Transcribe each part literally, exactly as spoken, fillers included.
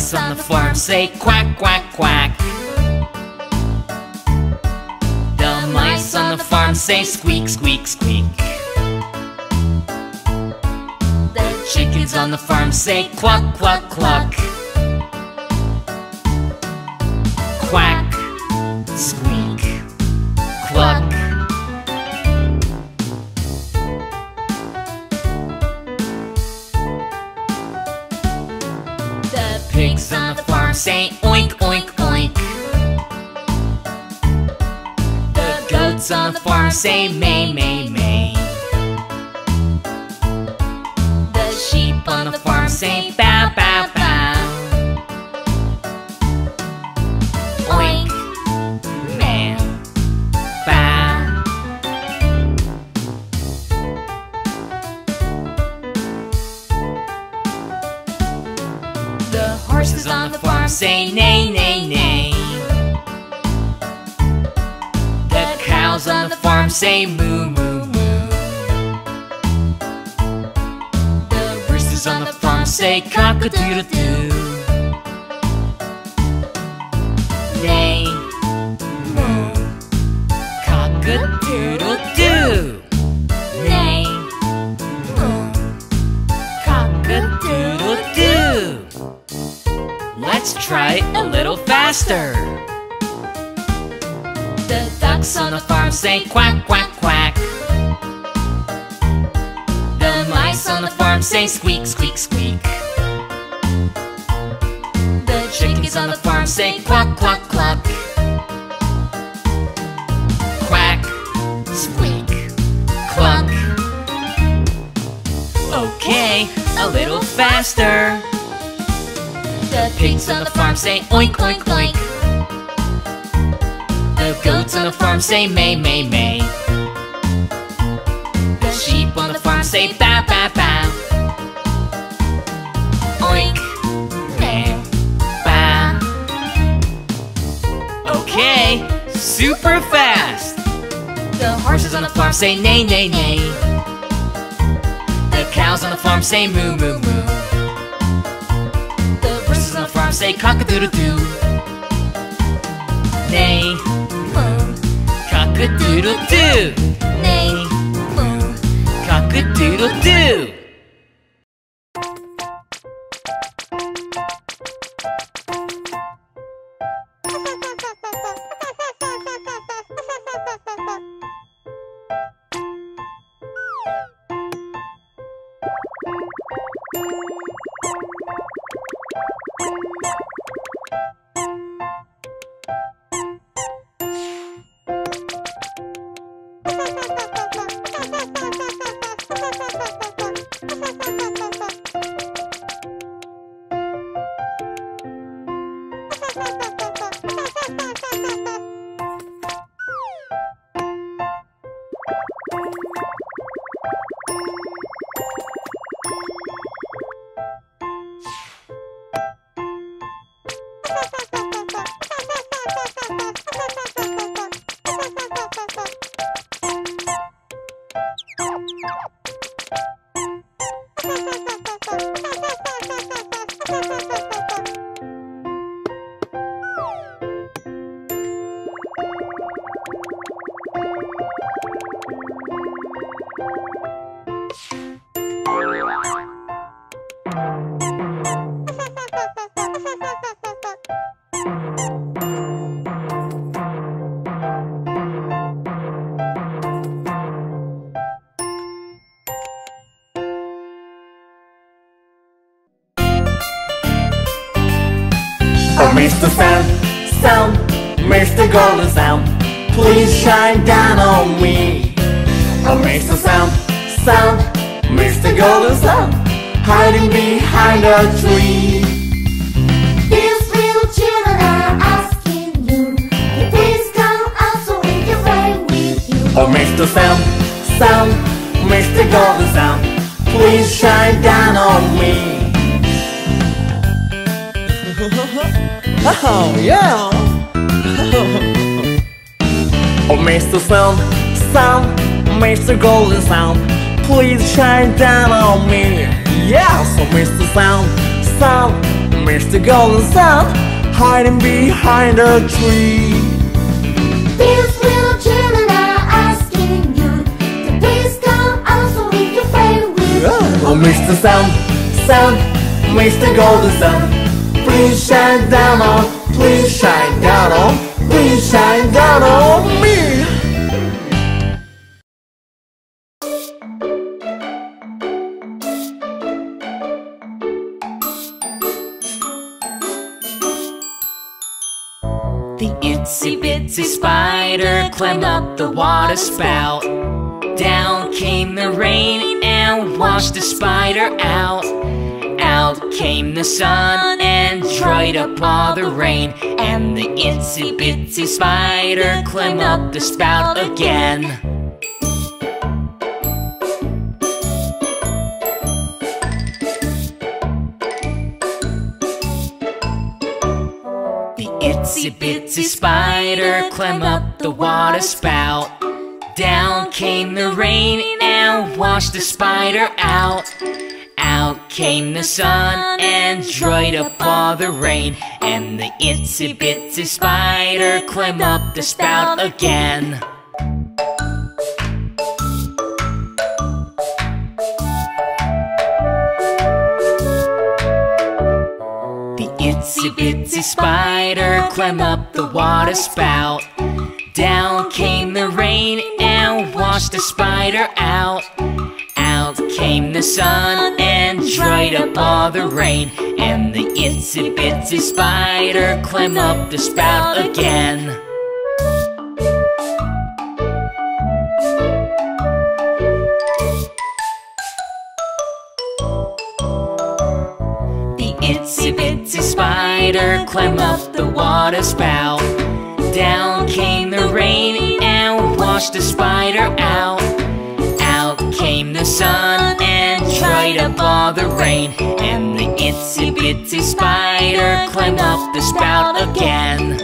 mice on the farm say quack, quack, quack. The mice on the farm say squeak, squeak, squeak. The chickens on the farm say cluck, cluck, cluck. Quack, squeak, cluck. The pigs on the farm say oink, oink, oink. The goats on the farm say may, may, may. The sheep on the farm say bow, bow, bow. Oink, meow, bow. The horses on the farm say neigh, neigh, neigh. The cows on the farm say moo, moo, moo. The roosters on the farm say cock-a-doodle-doo. Neigh, moo, cock-a-doodle-doo. Neigh, moo, cock-a-doodle-doo. Let's try a little faster. The ducks on the farm say quack, quack, quack. The mice on the farm say squeak, squeak, squeak. The chickens on the farm say cluck, cluck, cluck. Quack, squeak, cluck. Okay, a little faster. The pigs on the farm say oink, oink, oink. The goats on the farm say may, may, may. The sheep on the farm say bow, bow, bow. Oink, meow, bow. Okay, super fast. The horses on the farm say neigh, neigh, neigh. The cows on the farm say moo, moo, moo. The roosters on the farm say cock-a-doodle-doo. Neigh, moo, cock-a-doodle-doo. Neigh, moo, cock-a-doodle-doo. Oh, Mister Sound, Sound, Mister Golden Sound, please shine down on me. Oh, Mister Sound, Sound, Mister Golden Sound, hiding behind a tree. These little children are asking you, can please come out so we can play with you. Oh, Mister Sound, Sound, Mister Golden Sound, please shine down on me. Oh yeah! Oh, Mister Sound, Sound, Mister Golden Sound, please shine down on me. Yes, oh, Mister Sound, Sound, Mister Golden Sun, hiding behind a tree. These little children are asking you to please come out so we can play with you. Oh, Mister Sun, Sun, Mister Golden Sun, please shine down on, please shine down on, please shine down on me. The itsy bitsy spider climbed up the water spout. Down came the rain and washed the spider out. Out came the sun and dried up all the rain. And the itsy bitsy spider climbed up the spout again. Itsy bitsy spider climbed up the water spout. Down came the rain and washed the spider out. Out came the sun and dried up all the rain. And the itsy bitsy spider climbed up the spout again. Itsy bitsy spider climbed up the water spout. Down came the rain and washed the spider out. Out came the sun and dried up all the rain. And the itsy bitsy spider climbed up the spout again. Itsy bitsy spider climbed up the water spout. Down came the rain and washed the spider out. Out came the sun and dried up all the rain. And the itsy bitsy spider climbed up the spout again.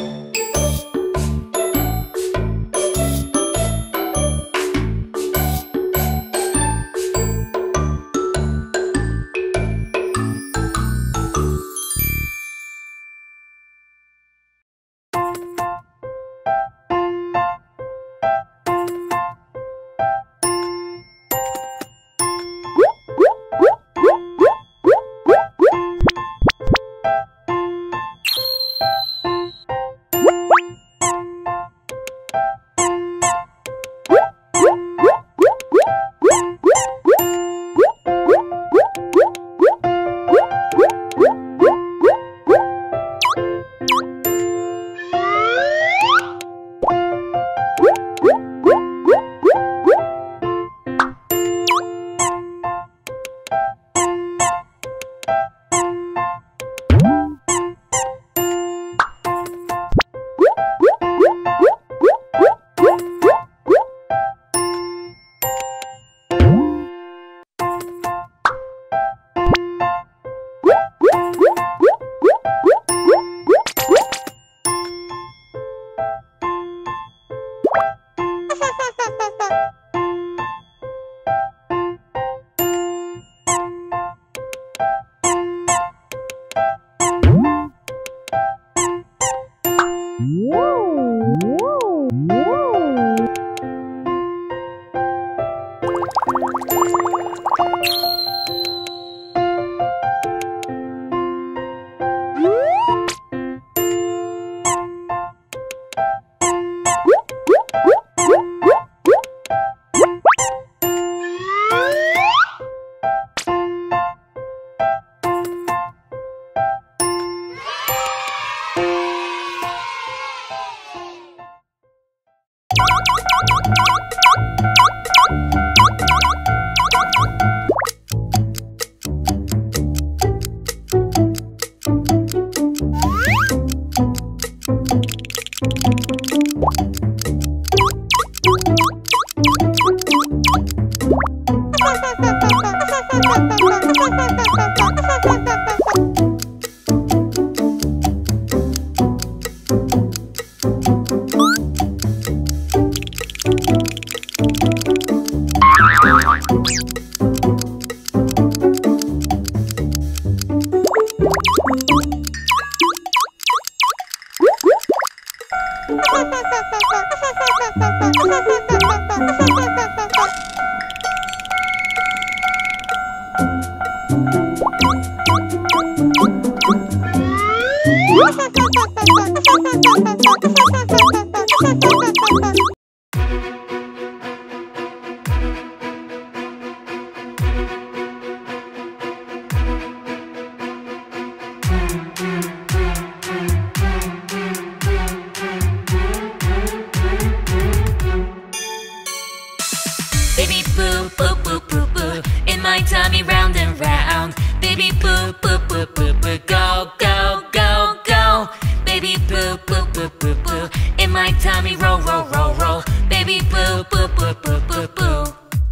Baby boo, boo, boo, boo, boo, in my tummy round and round. Baby boo, boo, boo, boo, boo, go, go, go, go. Baby boo, boo, boo, boo, boo, in my tummy roll, roll, roll, roll. Baby boo, boo, boo, boo, boo, boo.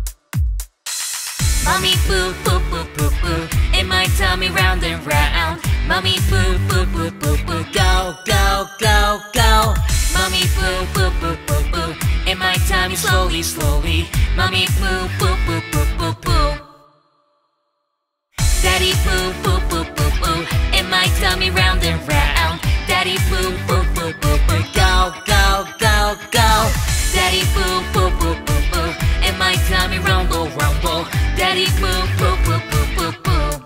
Mommy boo, boo, boo, boo, boo, in my tummy round and round. Mommy boo, boo, boo, boo, boo, go, go, go, go. Mommy boo, boo, boo, boo, boo, in my tummy slowly, slowly. Mommy boo, boo, boo, boo, boo, boo. Daddy boo, boo, boo, boo, boo, in my tummy round and round. Daddy boo, boo, boo, boo, boo, go, go, go, go. Daddy boo, boo, boo, boo, boo, in my tummy rumble, rumble. Daddy boo, boo, boo, boo, boo, boo.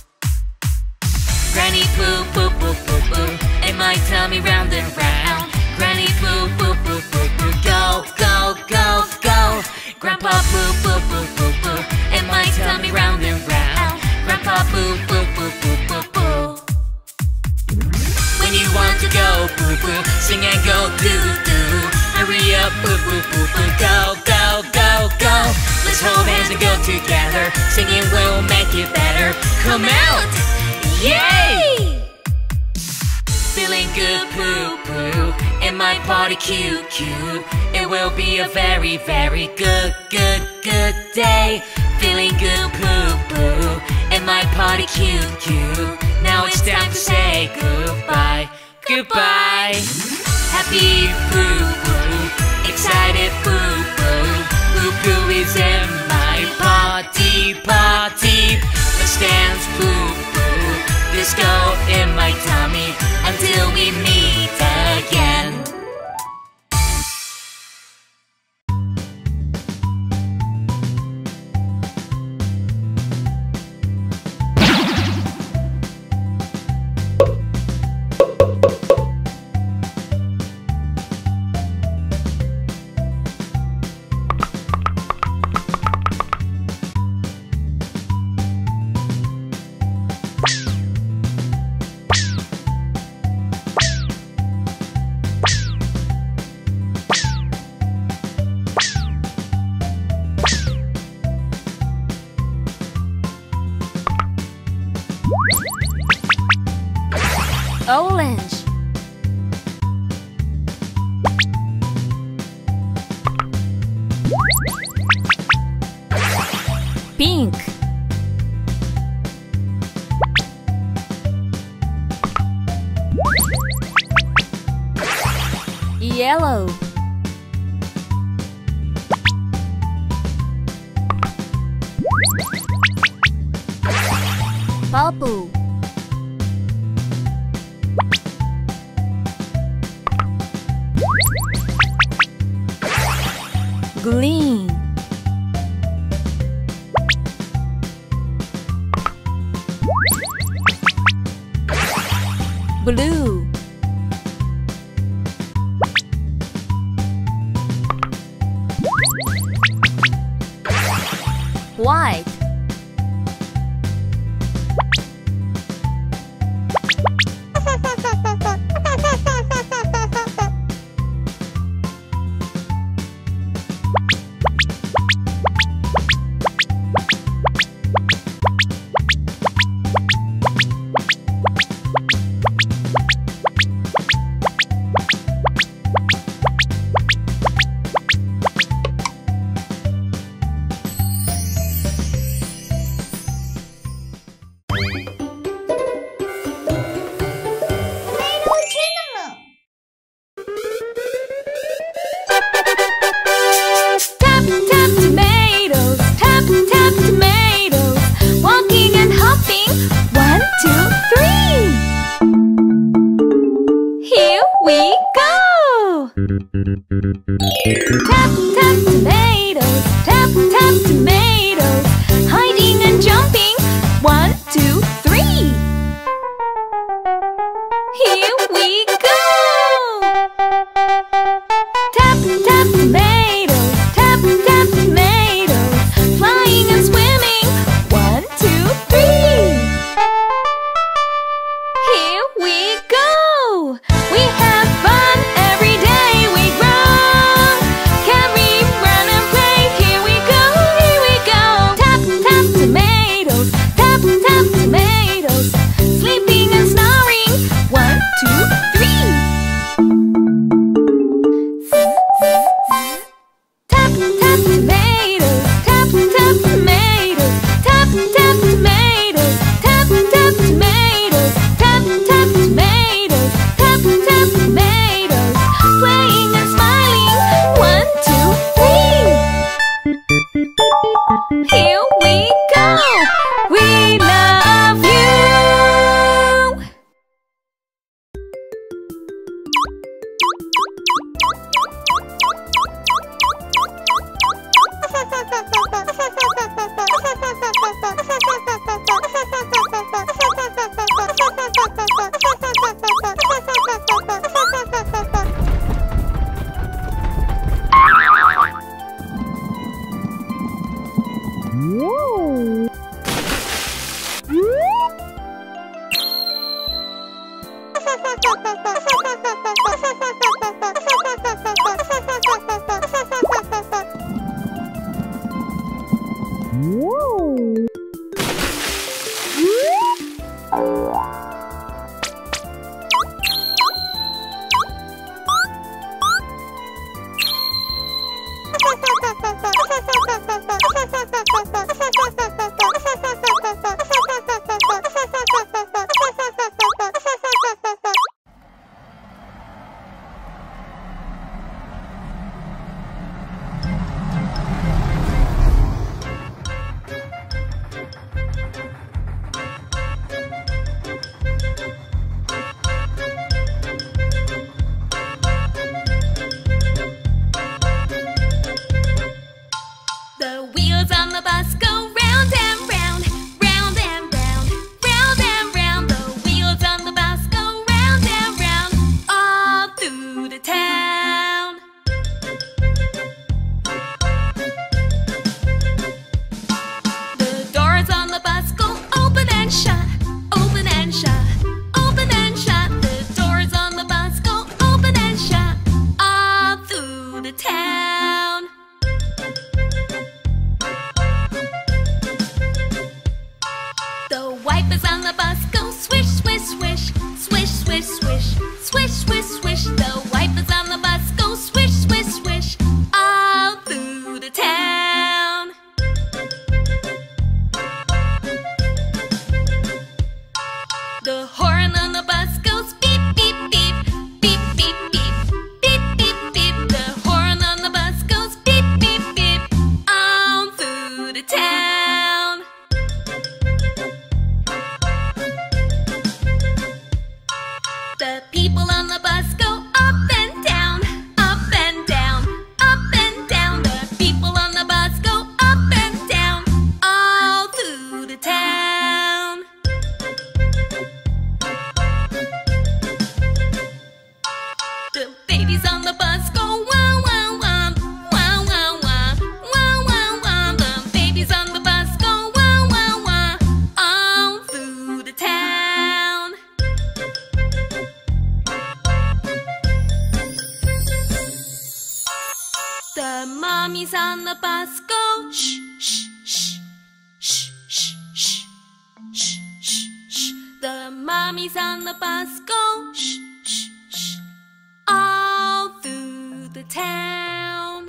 Granny boo, boo, boo, boo, boo, in my tummy round and round. Granny boo, boo, boo, boo, boo, go, go, go, go. Grandpa boo, boo, boo, boo, boo, in my tummy round and round. Grandpa boo, boo, boo, boo, boo, boo. When you want to go boo boo, sing and go doo doo. Hurry up boo boo boo boo, go, go, go, go. Let's hold hands and go together. Singing will make it better. Come out! Yay! Feeling good poo poo, in my party cute cute. It will be a very very good good good day. Feeling good poo poo, in my party cute cute. Now it's time to say goodbye, goodbye. Happy poo poo, excited poo poo. Poo poo is in my party party. Let's dance poo poo, disco in my tummy until we meet again. Orange, pink, yellow, purple, green, blue, white, Tap, tap, tomatoes. Tap, tap, tomatoes. Hiding and jumping. One, two, three. Here we go. Tap, tap, tomatoes. Tap, tap, tomatoes. Flying and swimming. One, two, three. Here we go. We have fun every day we grow. Can we run and play? Here we go, here we go. Tap, tap, tomatoes. Tap, tap, tomatoes. Sleeping and snoring. One, two, three. Tap, tap, tomatoes. Tap, tap, tomatoes. Tap, tap, tomatoes. Tap, tap, tomatoes. Tap, tap, tomatoes. Tap, tap, tomatoes. Playing and smiling. One, two, three. Here we go. We love you. The wheels on the bus go round and round, round and round, round and round. The wheels on the bus go round and round, all through the town. The doors on the bus go open and shut, open and shut, open and shut. The doors on the bus go open and shut, all through the town. The wipers on the bus go swish, swish, swish, swish, swish, swish, swish, swish, swish. The wipers on the bus go swish, swish, swish, all through the town. The horn on the bus goes beep, beep, beep, beep, beep, beep, beep, beep, beep. The horn on the bus goes beep, beep, beep, all through the town. The people on the bus go up and down, up and down, up and down. The people on the bus go up and down, all through the town. The babies on the bus go wow, wow, wow, wow, wow, wow, wow, wow, wow. The babies on the bus go wow, wow, wow, all through the town. The mommies on the bus go shh, shh, shh, shh, shh, shh, shh, shh, shh. The mommies on the bus go shh, shh, shh, all through the town.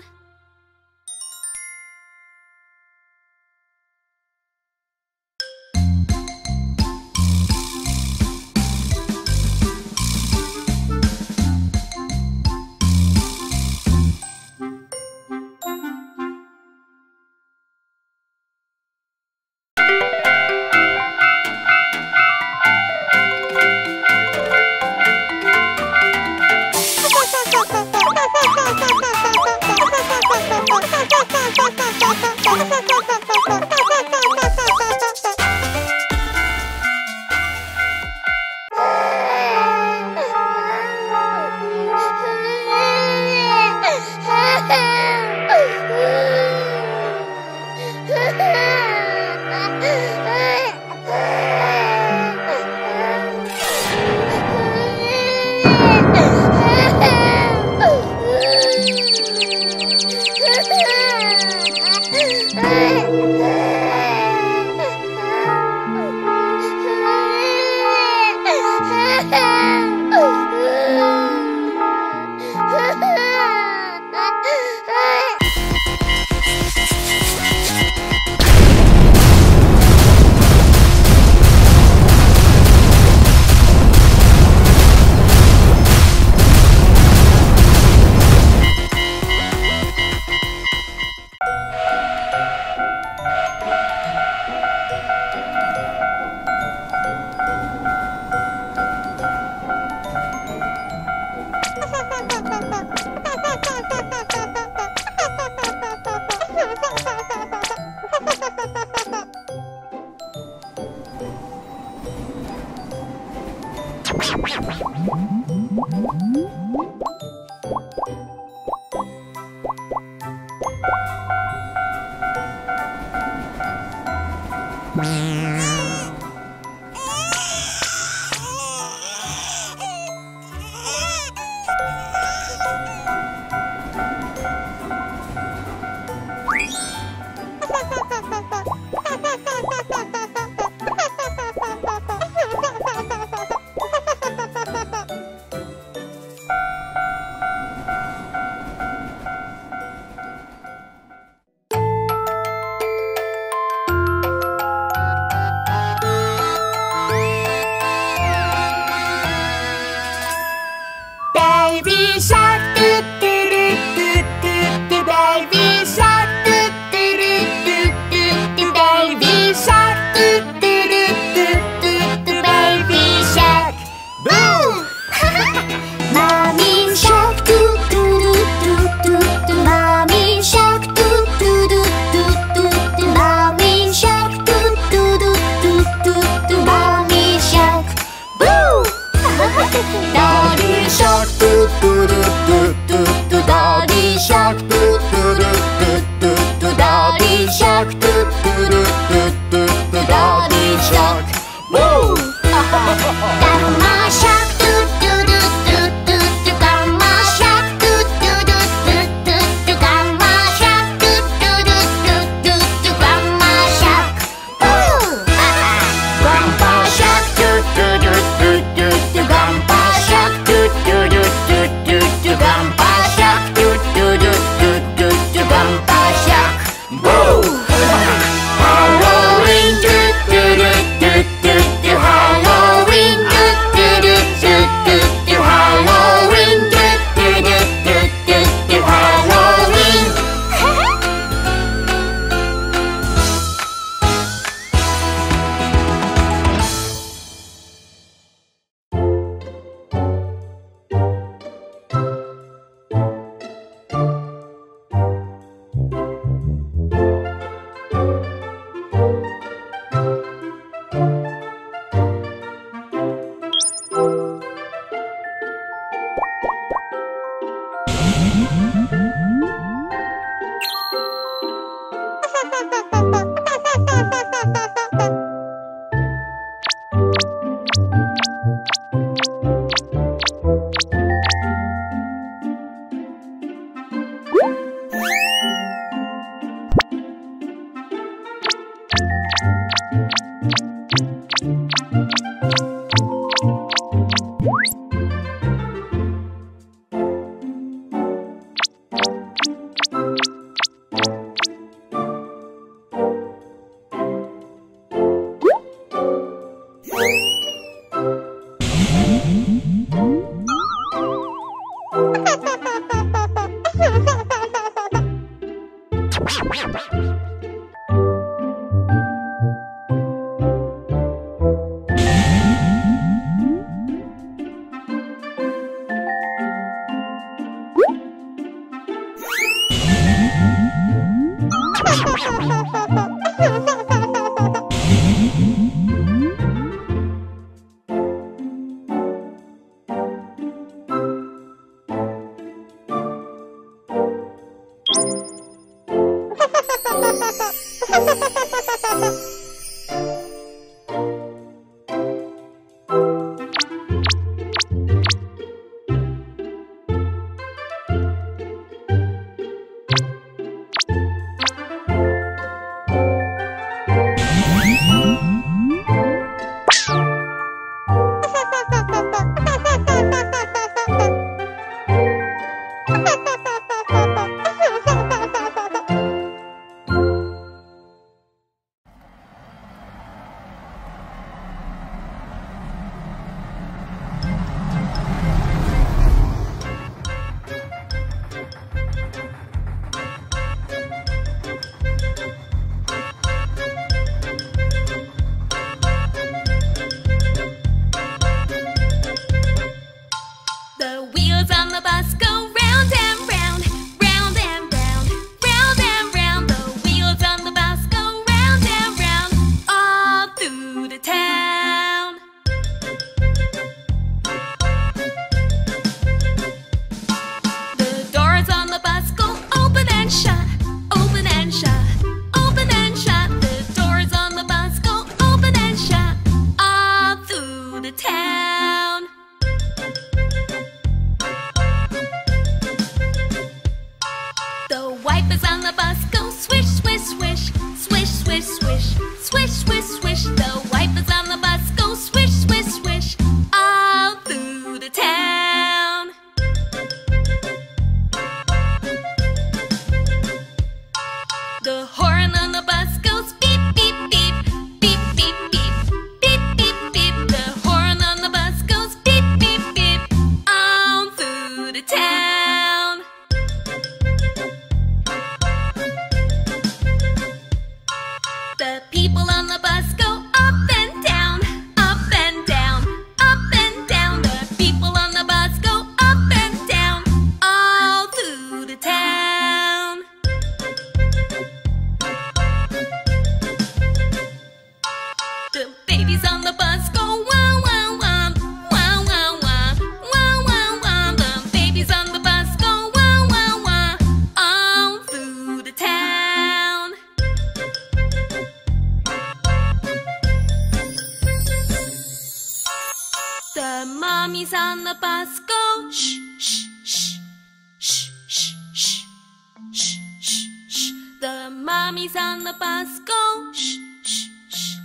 Mommies on the bus go shh, shh, shh, shh, shh, shh, shh, shh, shh. The mommies on the bus go shh, shh, shh,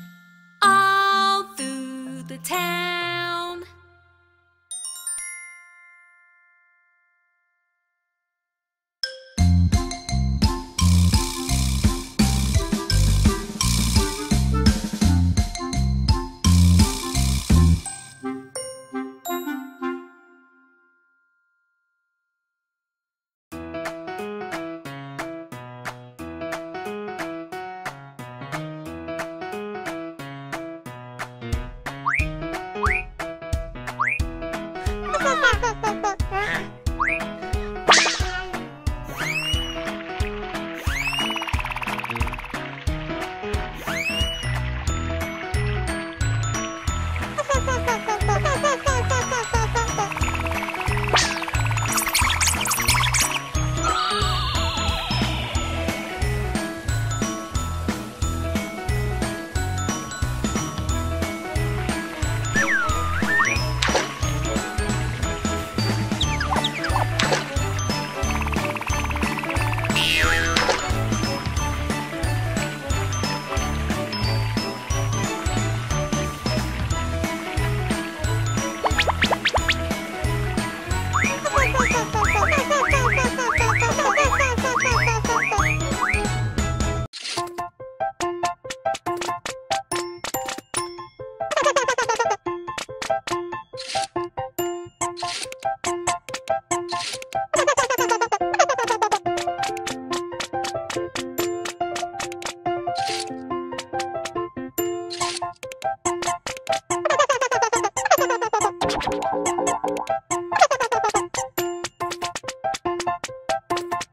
all through the town.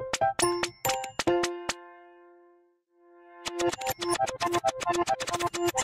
Thank you.